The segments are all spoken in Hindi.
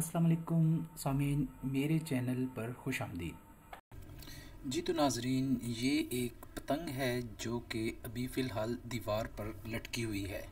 अस्सलाम वालेकुम सामीन, मेरे चैनल पर खुश आमदीद। जी तो नाजरीन, ये एक पतंग है जो कि अभी फ़िलहाल दीवार पर लटकी हुई है।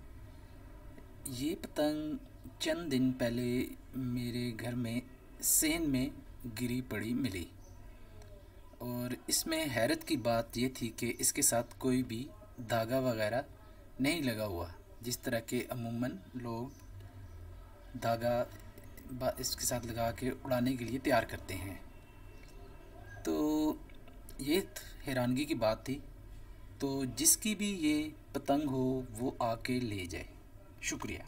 ये पतंग चंद दिन पहले मेरे घर में सेन में गिरी पड़ी मिली और इसमें हैरत की बात ये थी कि इसके साथ कोई भी धागा वगैरह नहीं लगा हुआ, जिस तरह के अमूमन लोग धागा इसके साथ लगा के उड़ाने के लिए तैयार करते हैं। तो ये हैरानगी की बात थी। तो जिसकी भी ये पतंग हो वो आके ले जाए। शुक्रिया।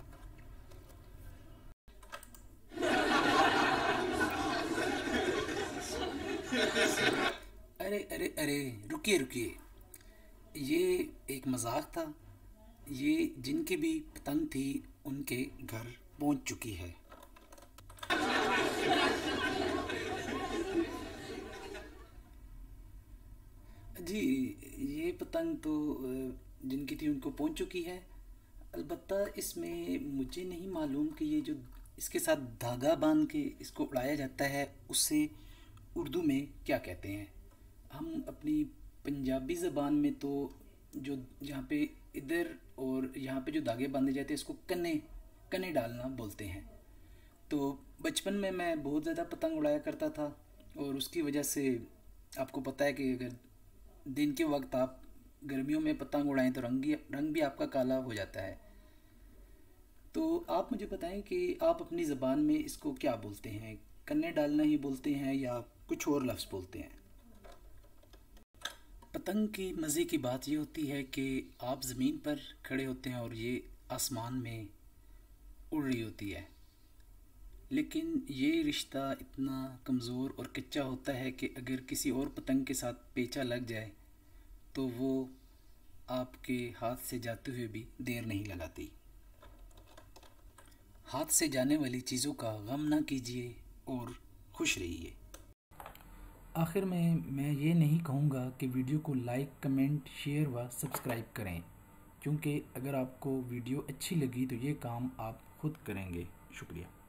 अरे अरे अरे, रुकिए रुकिए, ये एक मजाक था। ये जिनकी भी पतंग थी उनके घर पहुंच चुकी है। जी, ये पतंग तो जिनकी थी उनको पहुंच चुकी है। अलबत्ता इसमें मुझे नहीं मालूम कि ये जो इसके साथ धागा बांध के इसको उड़ाया जाता है उसे उर्दू में क्या कहते हैं। हम अपनी पंजाबी ज़बान में तो जो यहाँ पे इधर और यहाँ पे जो धागे बांधे जाते हैं इसको कन्ने कन्ने डालना बोलते हैं। तो बचपन में मैं बहुत ज़्यादा पतंग उड़ाया करता था और उसकी वजह से आपको पता है कि अगर दिन के वक्त आप गर्मियों में पतंग उड़ाएं तो रंग भी आपका काला हो जाता है। तो आप मुझे बताएं कि आप अपनी ज़बान में इसको क्या बोलते हैं, कन्ने डालना ही बोलते हैं या कुछ और लफ्ज़ बोलते हैं। पतंग की मज़े की बात ये होती है कि आप ज़मीन पर खड़े होते हैं और ये आसमान में उड़ रही होती है, लेकिन ये रिश्ता इतना कमज़ोर और कच्चा होता है कि अगर किसी और पतंग के साथ पेचा लग जाए तो वो आपके हाथ से जाते हुए भी देर नहीं लगाती। हाथ से जाने वाली चीज़ों का गम ना कीजिए और खुश रहिए। आखिर में मैं ये नहीं कहूँगा कि वीडियो को लाइक, कमेंट, शेयर व सब्सक्राइब करें, क्योंकि अगर आपको वीडियो अच्छी लगी तो ये काम आप खुद करेंगे। शुक्रिया।